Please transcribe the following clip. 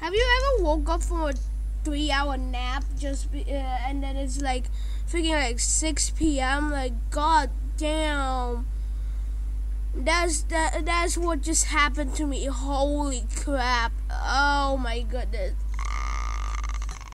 Have you ever woke up from a 3-hour nap and then it's like freaking like 6 p.m. Like, god damn. That's what just happened to me. Holy crap. Oh my goodness.